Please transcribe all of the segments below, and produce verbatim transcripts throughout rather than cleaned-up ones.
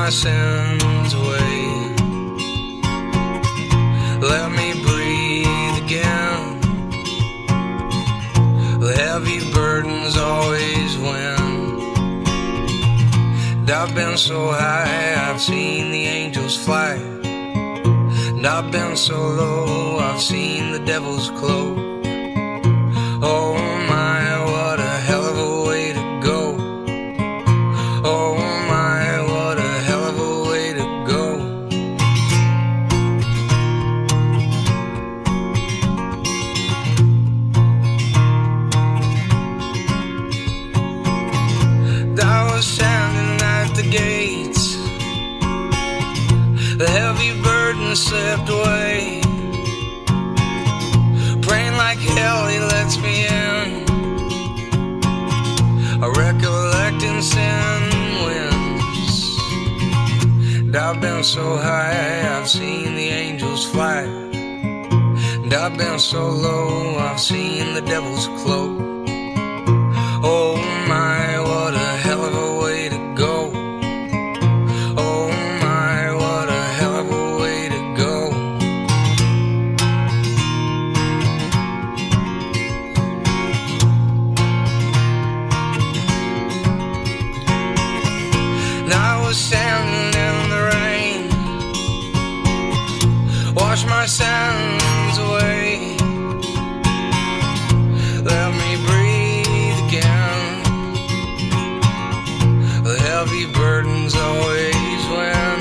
my sins away. Let me breathe again. The heavy burdens always win. And I've been so high, I've seen the angels fly. And I've been so low, I've seen the devil's cloak. Oh my, what a hell of a way to go. Oh my, what a hell of a way to go. I was standing at the gates, the heavy burden slipped away. Praying like hell he lets me in. I recollecting sin wins. And I've been so high, I've seen the angels fly. And I've been so low, I've seen the devil's cloak. Oh my, what a hell of a way to go. Oh my, what a hell of a way to go. And I was standing in the rain, wash my sins away. Let me breathe again. The heavy burdens always win.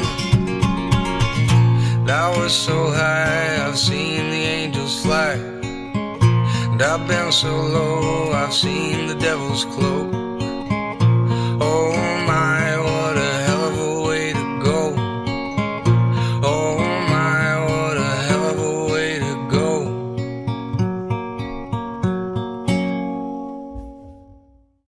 And I was so high, I've seen the angels fly. And I've been so low, I've seen the devil's cloak.